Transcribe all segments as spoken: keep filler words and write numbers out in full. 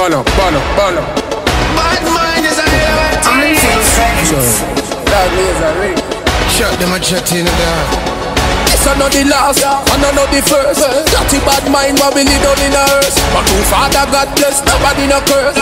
Bono, bono, bono. Bad mind is a reality. That is a ring. Shot them a chat in the dark. This are not the last, and I not the first. Dirty bad mind, but we live down in a hearse. But who Father God bless, nobody no curse.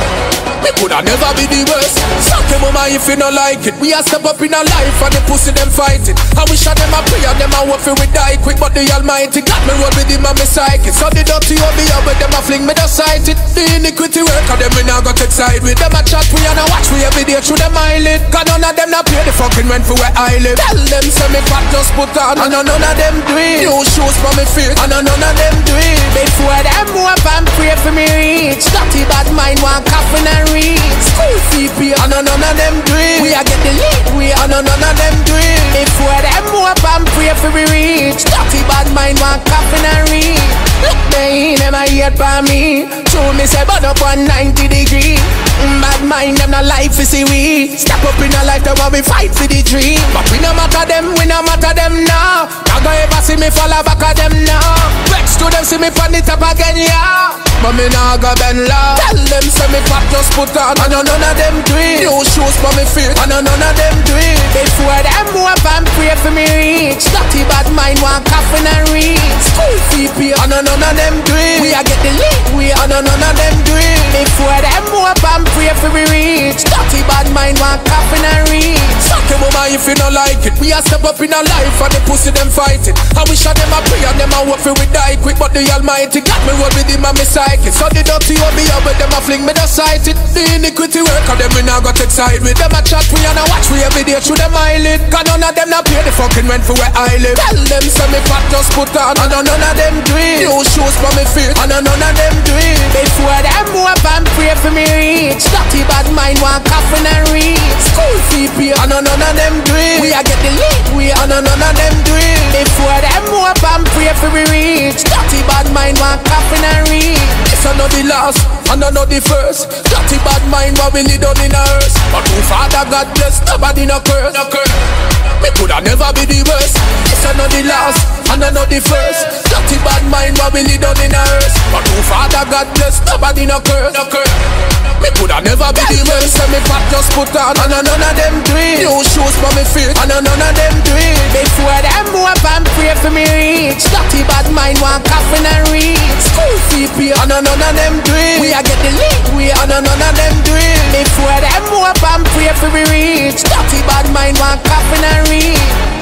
Me coulda never be the worst. Suck your mama if you no like it. We a step up in a life and the pussy them fight it. I wish I them a pray and them a work for we die quick. But the Almighty got me roll with him and me psychic. So the dirty old me up with them a fling me the sight it. The iniquity work and them we now got excited with. Them a chat we and a watch we every day through them eyelid. Cause none of them not pay the fucking rent for where I live. Tell them say me fat just put on and none of them do it. New shoes for me feet and none of them do it. Before them move and pray for me reach. Dirty bad mind want coffin and reach. School fee pay and none of them do it. We a get the lead we and none of them do it. Before them move and pray for me reach. Dirty bad mind want coffin and reach. Look they them a hate by me. Show me say burn up one ninety degree. Bad mind them no life is see we. Step up in a life that want we fight for the dream. But we no matter them, we no matter them now. Never ever see me fall back at them now. Vex to them see me pan it up again, yeah. But me nah go bend low. Tell them say me fat just put on and none of them do it. New shoes for me feet and none of them do it. Before them move and pray for me reach. Dirty bad mind want coffin and reach. School fee pay and none of them do it. We a get the lead we and none of them do it. Before them move and pray for me reach. Dirty bad mind want coffin and reach. Suck your mama if you no like it. We a step up in a life and the pussy them fight it. I wish I them a pray and them a work for we die quick. But the Almighty got me roll with him and me psychic. So the dirty old me up with them a fling me the sight it. The iniquity work and them we now got excited with. Them a chat we and a watch we every day through them eyelid. Cause none of them not pay the fucking rent for where I live. Tell them say me fat just put on and none of them do it. New shoes for me feet and none of them do it. Before them move and pray for me reach. Dirty bad mind want coffin and reach. School fee pay and none of them do it. We a get the lead we and none of them do it. Before them move and pray for me reach. Dirty bad mind want coffin and reach. This are not the last and I not the first. Dirty bad mind what we live down in a hearse. But who Father God bless, nobody no curse. No curse. Me coulda never be the worst. This are not the last and I not the first. Dirty bad mind what we live down in a hearse. But who Father God bless, nobody no curse. No curse. Me coulda never be the worst. Say me fat just put on and none of them do it. New shoes for me feet and none of them do it. Before them move and pray for me reach. Dirty bad mind want coffin and reach. School fee pay and none of them do it. We a get the lead we and none of them do it. Before them move and pray for me reach. Dirty bad mind want coffin and reach.